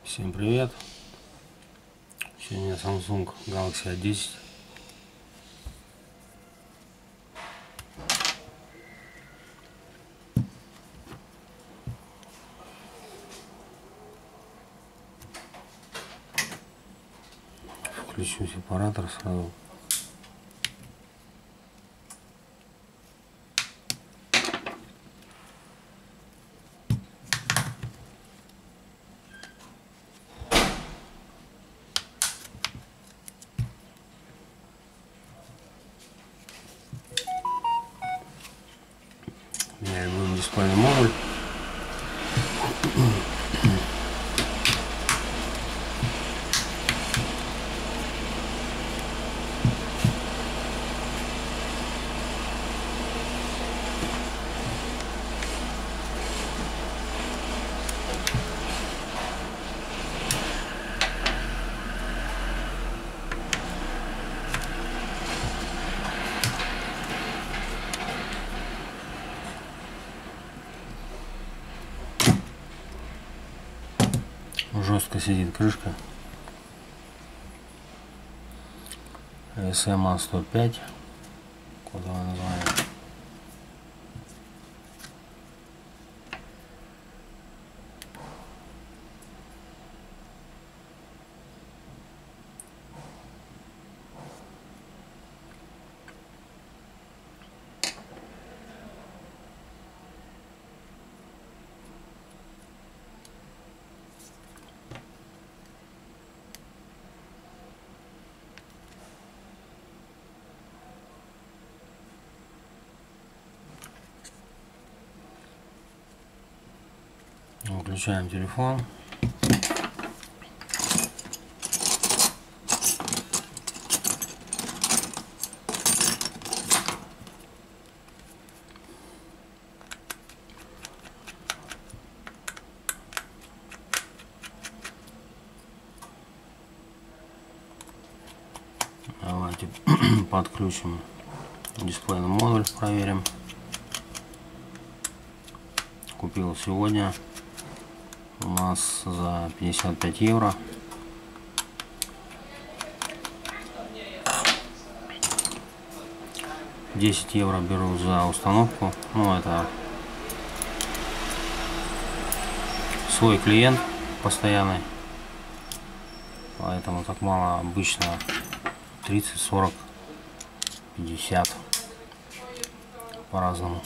Всем привет! Сегодня Samsung Galaxy A10. Включу сепаратор сразу. Я люблю дисплейный модуль. Жестко сидит крышка. SMA 105, кодовое название. Выключаем телефон. Давайте подключим дисплейный модуль, проверим. Купил сегодня у нас за 55 евро. €10 беру за установку. Ну, это свой клиент постоянный, поэтому так мало. Обычно 30, 40, 50 по-разному.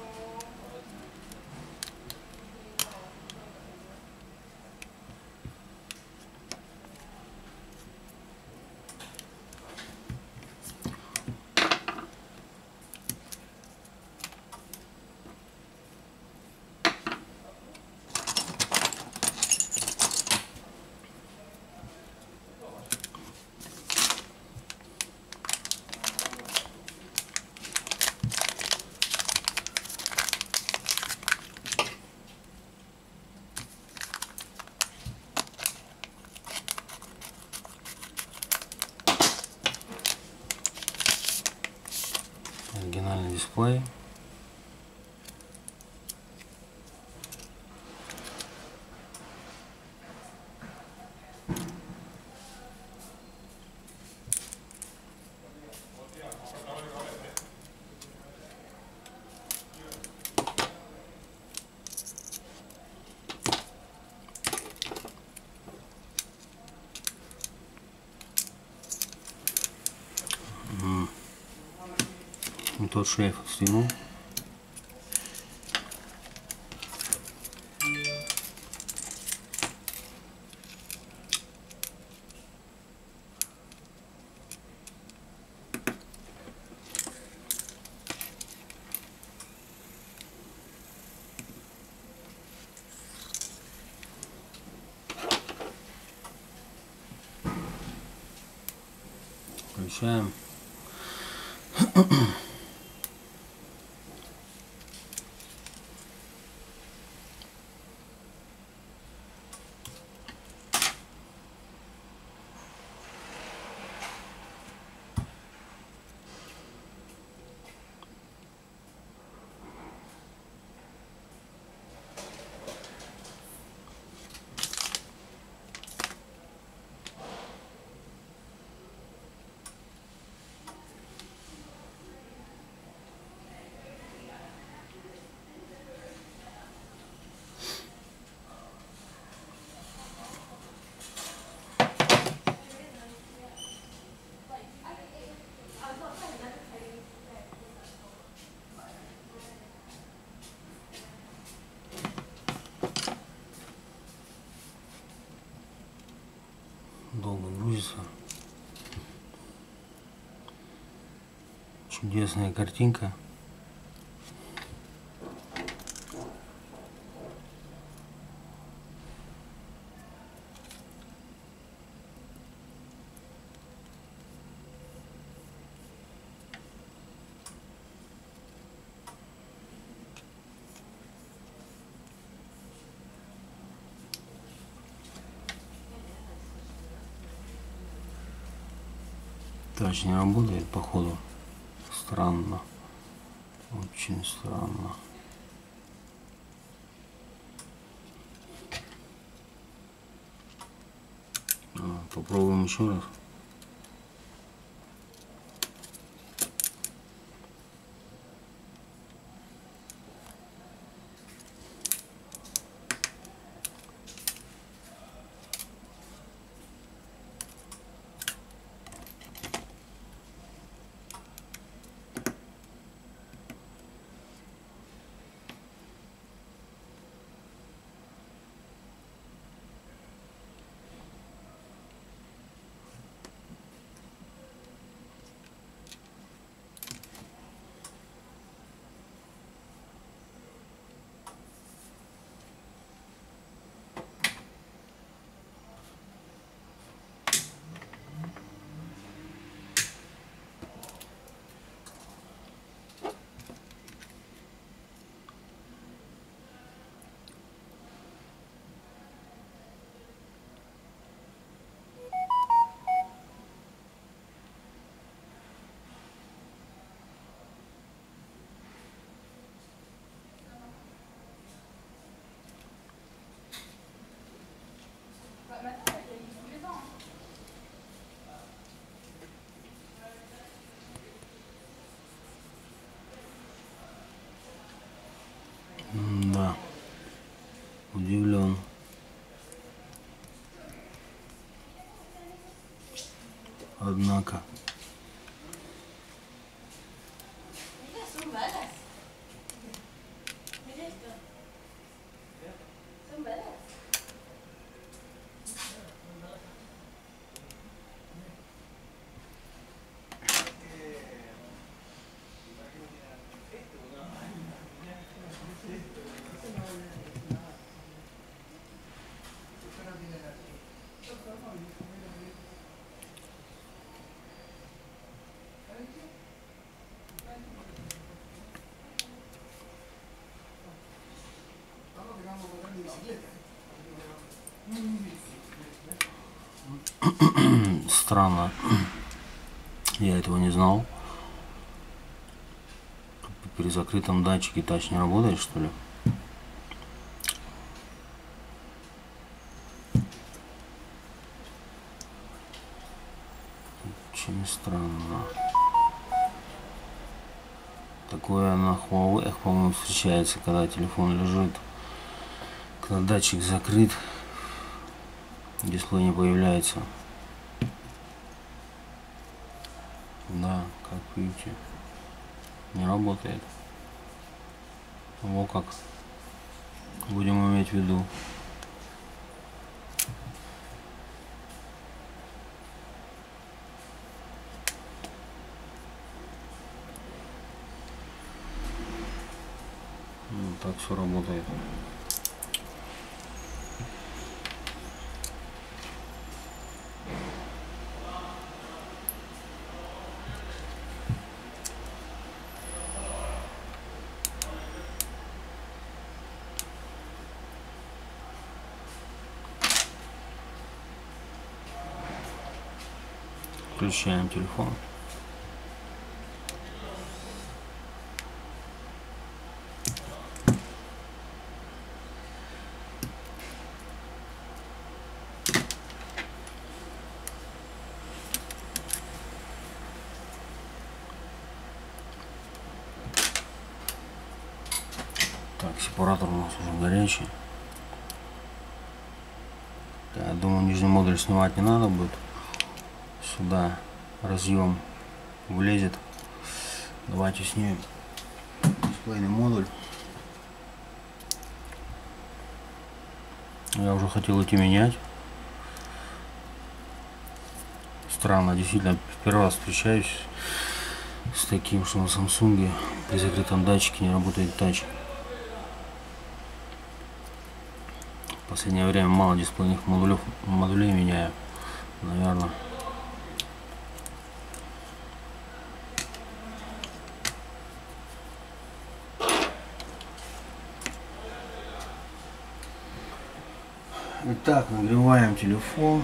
Оригинальный дисплей. Тот шлейф отстегнул. Включаем. Долго грузится. Чудесная картинка. Тач не работает, походу. Странно. Очень странно. Попробуем еще раз. Да, удивлен. Однако. Странно. Я этого не знал. При закрытом датчике тач не работает, что ли? Очень странно. Такое на Huawei, по-моему, встречается, когда телефон лежит, когда датчик закрыт, дисплей не появляется. Да, как видите, не работает. Во как. Будем иметь в виду. Так все работает. Включаем телефон. Так, сепаратор у нас уже горячий. Я думаю, нижний модуль снимать не надо будет. Сюда разъем влезет. Давайте снимем дисплейный модуль. Я уже хотел идти менять. странно, действительно, первый раз встречаюсь с таким, что на Samsung при закрытом датчике не работает тач. В последнее время мало дисплейных модулей меняю, наверное. Итак, нагреваем телефон.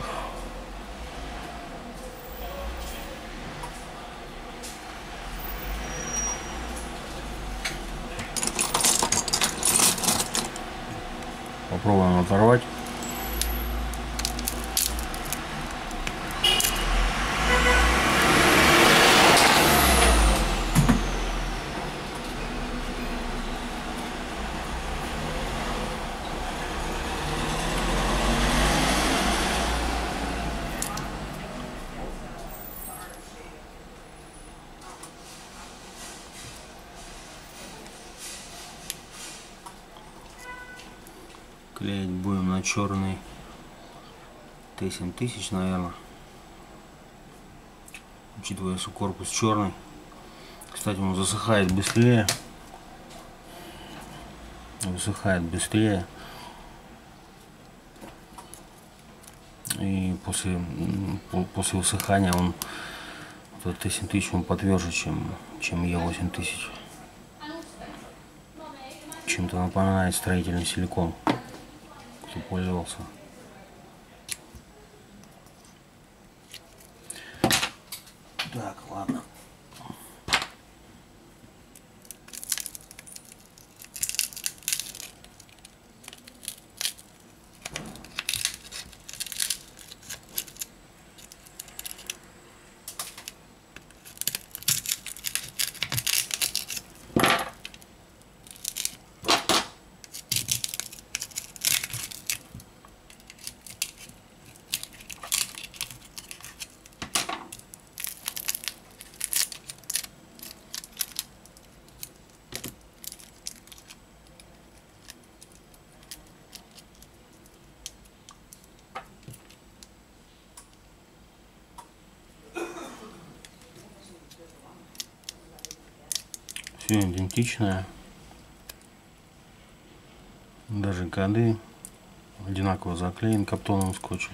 Попробуем оторвать. Клеить будем на черный Т7000, наверное. Учитывая, что корпус черный. Кстати, он засыхает быстрее. Высыхает быстрее. И после высыхания он, этот Т7000, он потверже, чем Е8000. Чем-то напоминает строительный силикон, кто пользовался. Так, ладно. Все идентичное, даже коды одинаково заклеен каптоновым скотчем.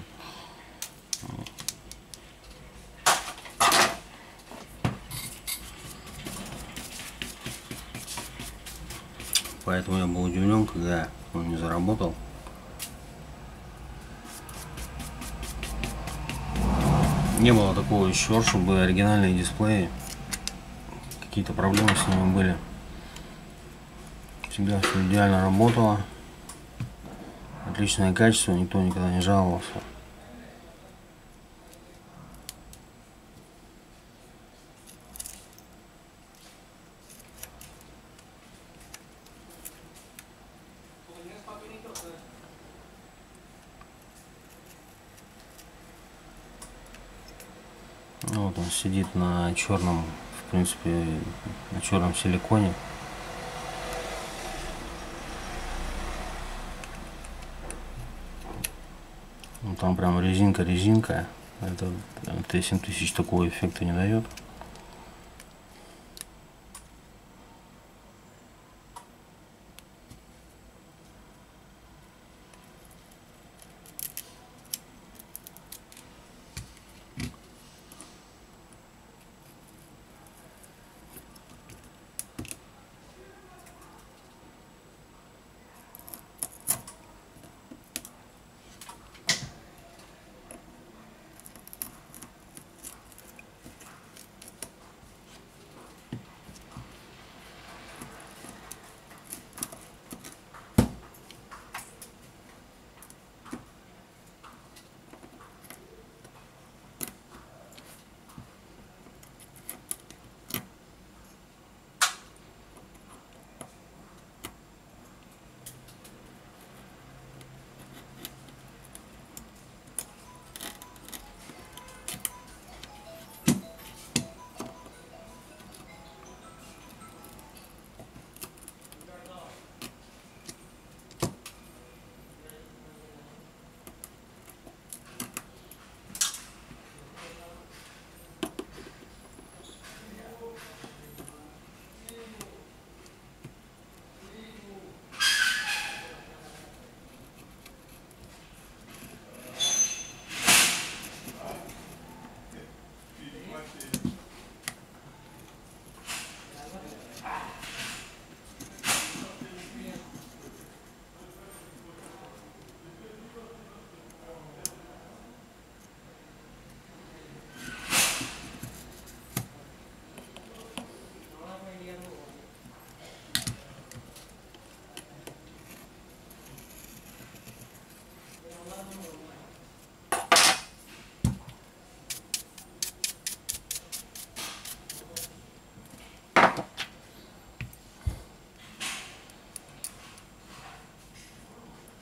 Поэтому я был удивлен, когда он не заработал. Не было такого еще, чтобы оригинальные дисплеи, какие-то проблемы с ними были. Всегда все идеально работало. Отличное качество, никто никогда не жаловался. Вот он сидит на черном, в принципе, на черном силиконе. Ну, там прям резинка. Это Т7000 такого эффекта не дает.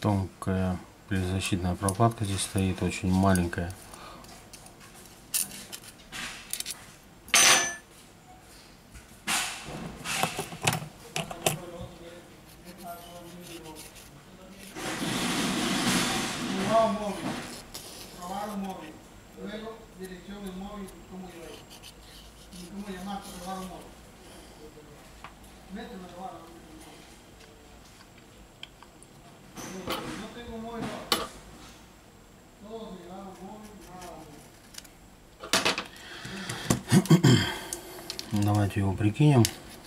Тонкая защитная прокладка здесь стоит, очень маленькая. Давайте его прикинем.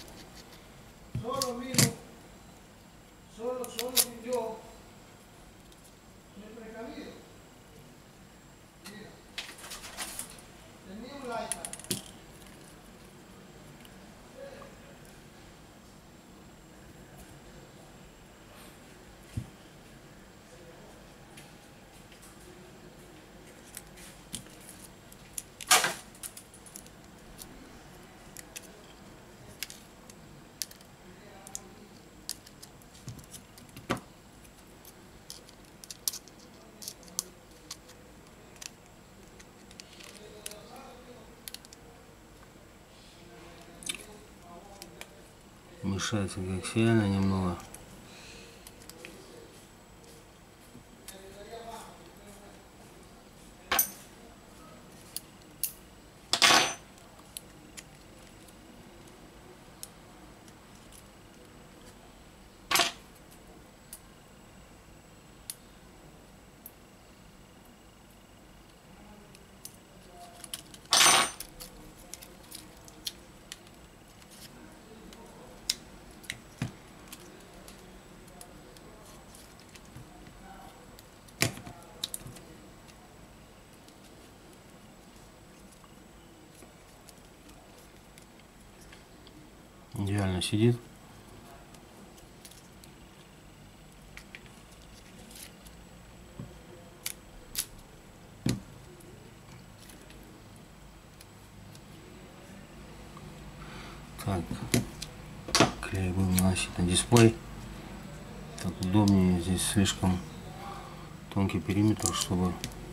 Мешается коаксиально немного. Идеально сидит. Так, клей будем наносить на дисплей. Так удобнее, здесь слишком тонкий периметр, чтобы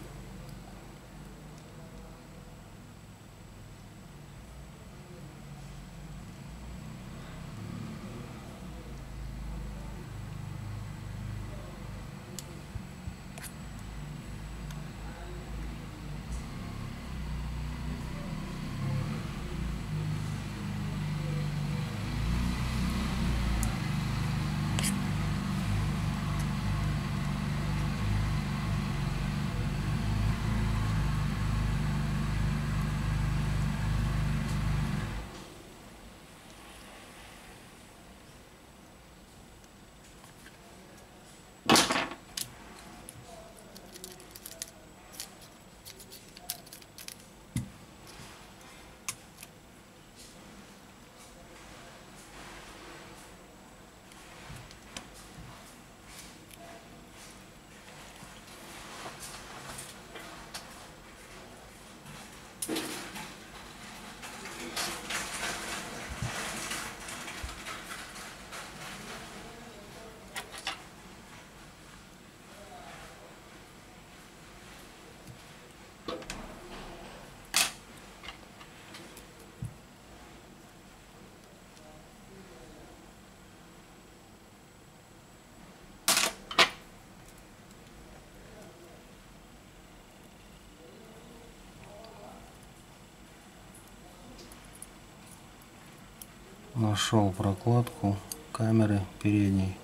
нашел прокладку камеры передней.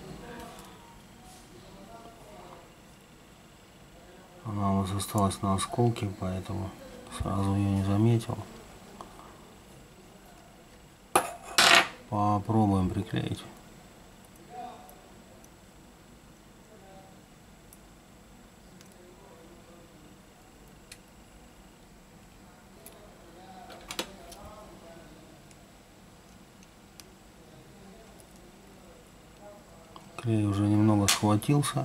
Она у нас осталась на осколке, поэтому сразу ее не заметил. Попробуем приклеить. Клей уже немного схватился.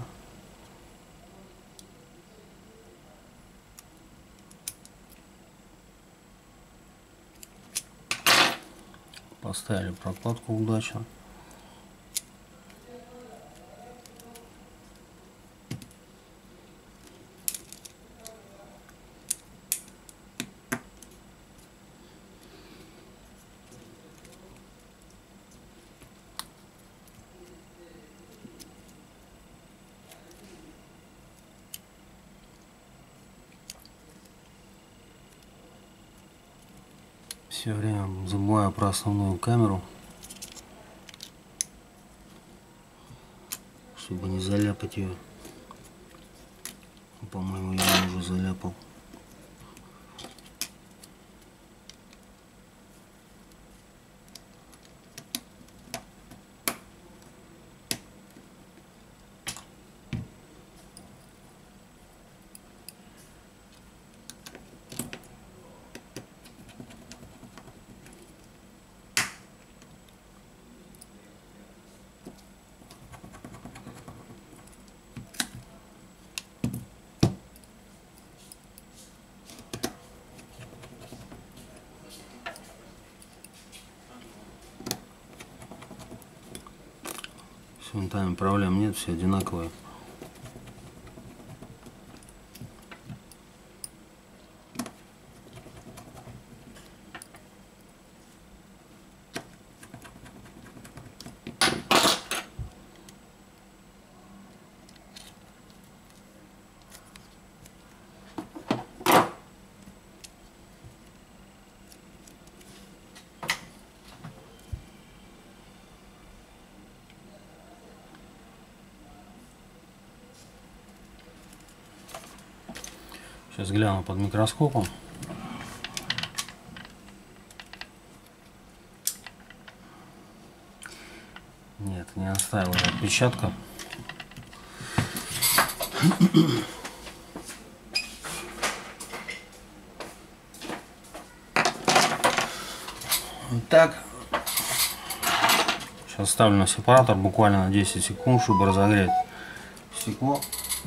Поставили прокладку удачно. Все время забываю про основную камеру, чтобы не заляпать ее. По-моему, я уже заляпал. С винтами проблем нет, все одинаковые. Сейчас гляну под микроскопом. Нет, не оставила отпечатка. Вот так. Сейчас ставлю на сепаратор буквально на 10 секунд, чтобы разогреть стекло.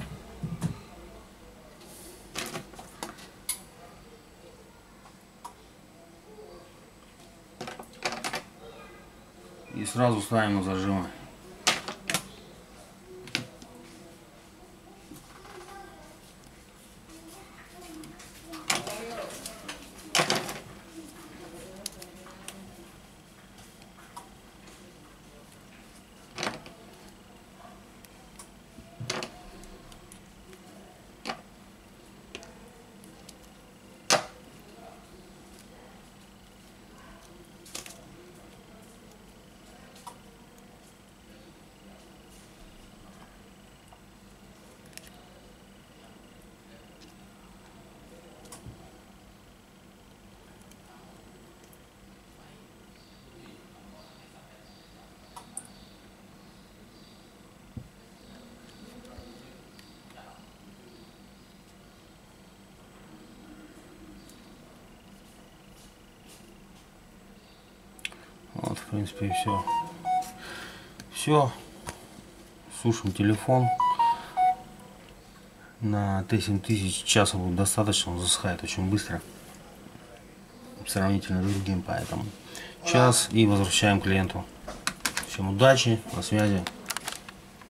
И сразу ставим на зажимы. Вот, в принципе, и все. Все. Сушим телефон. На Т7000 часа будет достаточно, он засыхает очень быстро. Сравнительно с другим, поэтому час и возвращаем клиенту. Всем удачи, на связи.